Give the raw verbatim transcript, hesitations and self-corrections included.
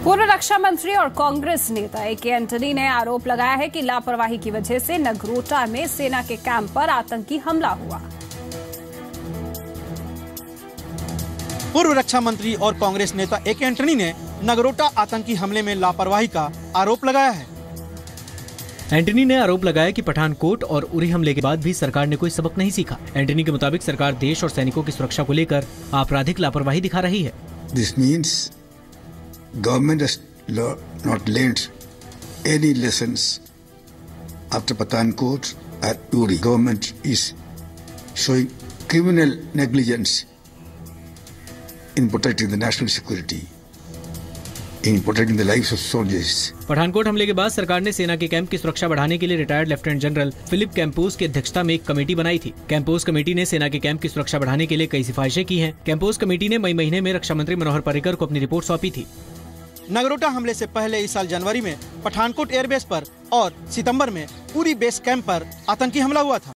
पूर्व रक्षा मंत्री और कांग्रेस नेता ए के एंटनी ने आरोप लगाया है कि लापरवाही की वजह से नगरोटा में सेना के कैंप पर आतंकी हमला हुआ। पूर्व रक्षा मंत्री और कांग्रेस नेता ए के एंटनी ने नगरोटा आतंकी हमले में लापरवाही का आरोप लगाया है। एंटनी ने आरोप लगाया कि पठानकोट और उरी हमले के बाद भी सरकार ने कोई सबक नहीं सीखा। एंटनी के मुताबिक सरकार देश और सैनिकों की सुरक्षा को लेकर आपराधिक लापरवाही दिखा रही है। This means government has not learned any lessons after Pathankot and Uri. Government is showing criminal negligence in protecting the national security, in protecting the lives of soldiers. Pathankot हमले के बाद सरकार ने सेना के कैंप की सुरक्षा बढ़ाने के लिए retired lieutenant general Philip Campos की अध्यक्षता में एक कमेटी बनाई थी। कैंपोस कमेटी ने सेना के कैंप की सुरक्षा बढ़ाने के लिए कई सिफारिशें की हैं। कैंपोस कमेटी ने मई महीने में रक्षा मंत्री मनोहर पर्रिकर को अपनी रिपोर्ट सौंपी थी। नगरोटा हमले से पहले इस साल जनवरी में पठानकोट एयरबेस पर और सितंबर में उरी बेस कैंप पर आतंकी हमला हुआ था।